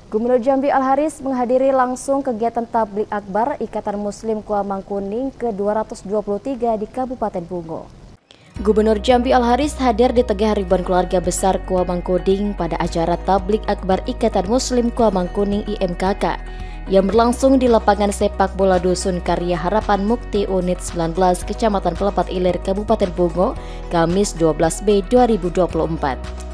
Gubernur Jambi Al-Haris menghadiri langsung kegiatan Tablik Akbar Ikatan Muslim Kuamangkuning ke-223 di Kabupaten Bungo. Gubernur Jambi Al-Haris hadir di tengah ribuan keluarga besar Kuamangkuning pada acara Tablik Akbar Ikatan Muslim Kuamangkuning IMKK yang berlangsung di lapangan sepak bola Dusun Karya Harapan Mukti Unit 19 Kecamatan Pelepat Ilir Kabupaten Bungo, Kamis 12 Mei 2024.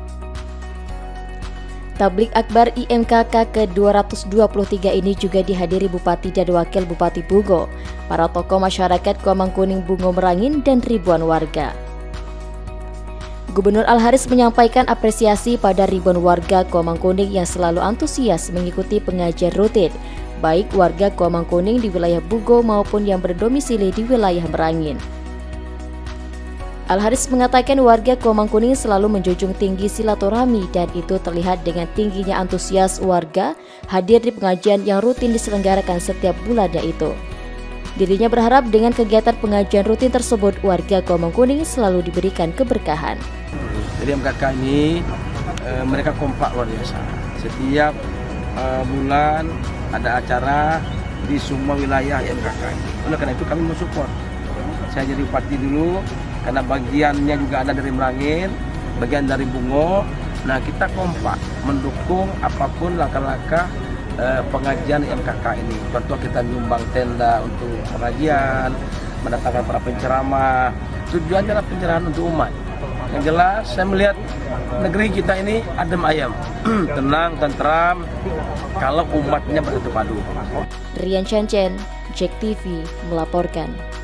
Tablik Akbar IMKK ke-223 ini juga dihadiri Bupati dan Wakil Bupati Bungo, para tokoh masyarakat Kuamangkuning Bungo Merangin, dan ribuan warga. Gubernur Al-Haris menyampaikan apresiasi pada ribuan warga Kuamangkuning yang selalu antusias mengikuti pengajian rutin, baik warga Kuamangkuning di wilayah Bungo maupun yang berdomisili di wilayah Merangin. Al-Haris mengatakan warga Kuamangkuning selalu menjunjung tinggi silaturahmi dan itu terlihat dengan tingginya antusias warga hadir di pengajian yang rutin diselenggarakan setiap bulannya itu. Dirinya berharap dengan kegiatan pengajian rutin tersebut warga Kuamangkuning selalu diberikan keberkahan. Jadi MKK ini mereka kompak luar biasa. Setiap bulan ada acara di semua wilayah MKK. Oleh karena itu kami mensupport. Saya jadi bupati dulu, karena bagiannya juga ada dari Merangin, bagian dari Bungo. Nah, kita kompak mendukung apapun langkah-langkah pengajian MKK ini. Contoh kita nyumbang tenda untuk pengajian, mendatangkan para penceramah. Tujuannya adalah pencerahan untuk umat. Yang jelas saya melihat negeri kita ini adem ayem, tenang, tentram, kalau umatnya bersatu padu. Rian Chancen, JEK TV melaporkan.